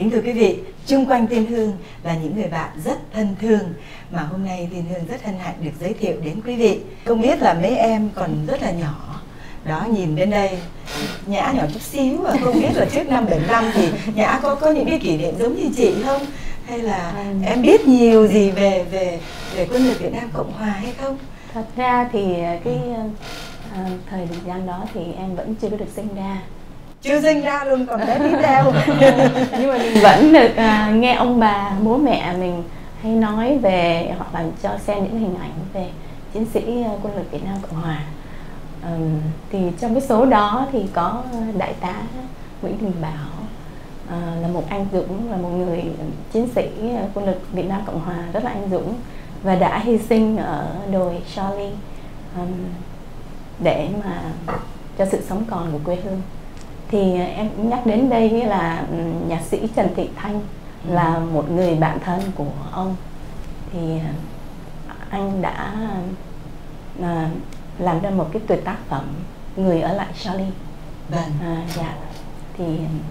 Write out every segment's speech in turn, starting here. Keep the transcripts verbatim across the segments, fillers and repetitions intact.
Kính thưa quý vị, chung quanh Tiên Hương là những người bạn rất thân thương mà hôm nay Tiên Hương rất hân hạnh được giới thiệu đến quý vị. Không biết là mấy em còn rất là nhỏ. Đó, nhìn bên đây, Nhã nhỏ chút xíu và không biết là trước năm bảy năm thì Nhã có có những cái kỷ niệm giống như chị không? Hay là em biết nhiều gì về về về quân lực Việt Nam Cộng Hòa hay không? Thật ra thì cái à, thời gian đó thì em vẫn chưa có được sinh ra. Chưa sinh ra luôn, còn bé đi theo. Nhưng mà mình vẫn được à, nghe ông bà, bố mẹ mình hay nói về hoặc là cho xem những hình ảnh về chiến sĩ quân lực Việt Nam Cộng Hòa. À, thì trong cái số đó thì có đại tá Nguyễn Đình Bảo, à, là một anh dũng, là một người chiến sĩ quân lực Việt Nam Cộng Hòa rất là anh dũng và đã hy sinh ở đồi Charlie um, để mà cho sự sống còn của quê hương. Thì em cũng nhắc đến đây là nhạc sĩ Trần Thị Thanh là một người bạn thân của ông. Thì anh đã à, làm ra một cái tuyệt tác phẩm Người ở lại Charlie. Vâng. À, dạ. Thì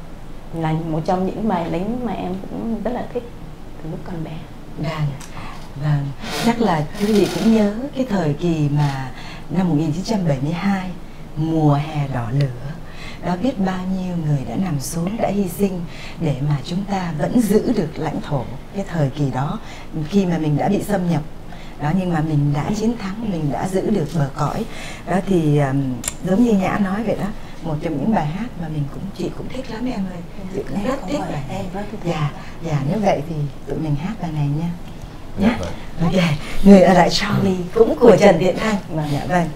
là một trong những bài lính mà em cũng rất là thích từ lúc còn bé. Vâng. Vâng. Chắc là quý vị cũng nhớ cái thời kỳ mà năm một nghìn chín trăm bảy mươi hai, mùa hè đỏ lửa. Đó, biết bao nhiêu người đã nằm xuống, đã hy sinh để mà chúng ta vẫn giữ được lãnh thổ cái thời kỳ đó, khi mà mình đã bị xâm nhập. Đó, nhưng mà mình đã chiến thắng, mình đã giữ được bờ cõi. Đó thì um, giống như Nhã nói vậy đó, một trong những bài hát mà mình cũng chị cũng thích lắm em ơi. Chị cũng rất thích bài này. Dạ, dạ, nếu vậy thì tụi mình hát bài này nha. Nhá. Ok, Người ở lại Charlie cũng của Trần Thị Thanh. Dạ vâng.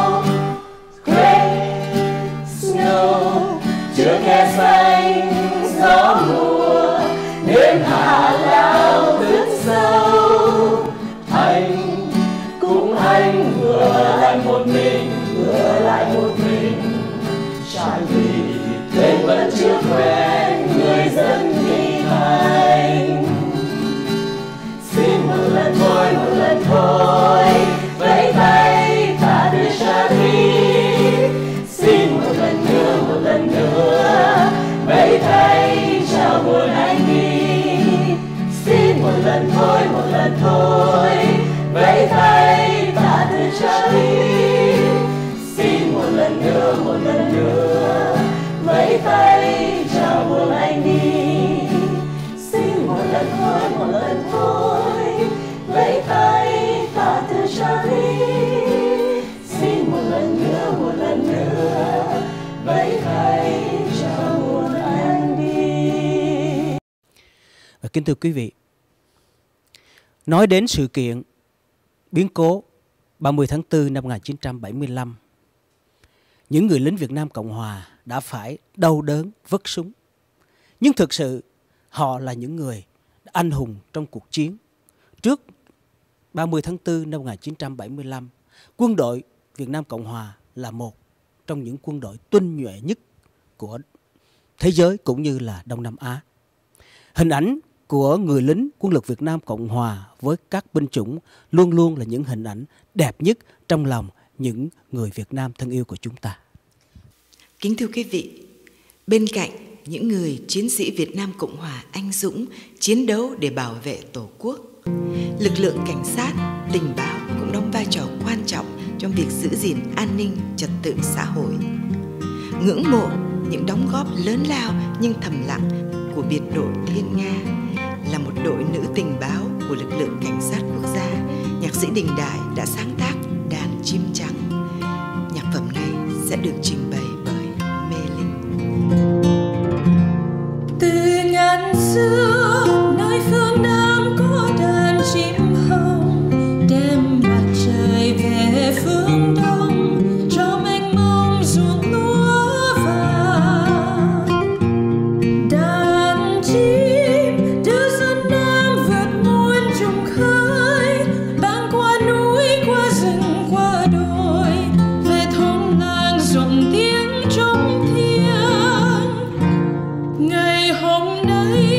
Chưa khe xanh gió mùa, đêm hạ lao thức sâu. Anh cũng anh vừa lại một mình, vừa lại một mình. Trải vì tên vẫn chưa quen người dân đi thành. Xin một lần thôi, một lần thôi, vẫy tay ta đưa Charlie. Xin một lần nữa, một lần nữa, vẫy tay chào buồn anh đi. Xin một lần thôi, một lần thôi, vẫy tay ta đưa Charlie. Xin một lần nữa, một lần nữa, vẫy tay chào buồn anh đi. Xin một lần thôi, một lần thôi, vẫy tay ta từ Charlie. Xin một lần nữa, một lần nữa, vẫy tay chào buồn anh đi. Và kính thưa quý vị, nói đến sự kiện biến cố ba mươi tháng tư năm một nghìn chín trăm bảy mươi lăm, những người lính Việt Nam Cộng Hòa đã phải đau đớn vất súng. Nhưng thực sự họ là những người anh hùng trong cuộc chiến. Trước ba mươi tháng tư năm một nghìn chín trăm bảy mươi lăm, quân đội Việt Nam Cộng Hòa là một trong những quân đội tinh nhuệ nhất của thế giới cũng như là Đông Nam Á. Hình ảnh của người lính quân lực Việt Nam Cộng Hòa với các binh chủng luôn luôn là những hình ảnh đẹp nhất trong lòng những người Việt Nam thân yêu của chúng ta. Kính thưa quý vị, bên cạnh những người chiến sĩ Việt Nam Cộng Hòa anh dũng chiến đấu để bảo vệ Tổ quốc, lực lượng cảnh sát, tình báo cũng đóng vai trò quan trọng trong việc giữ gìn an ninh trật tự xã hội. Ngưỡng mộ những đóng góp lớn lao nhưng thầm lặng của biệt đội Thiên Nga là một đội nữ tình báo của lực lượng cảnh sát quốc gia, nhạc sĩ Đình Đại đã sáng tác Đàn chim trắng. Nhạc phẩm này sẽ được trình bày bởi Mê Linh. Từ ngàn xưa nơi phương Nam có đàn chim hồng, đem mặt trời về phương Đông cho mênh mông ruộng lúa vàng. Đàn chim đưa dân Nam vượt muôn trùng khơi, băng qua núi qua rừng qua đồi, về thôn làng rộn tiếng trống thiêng. Ngày hôm nay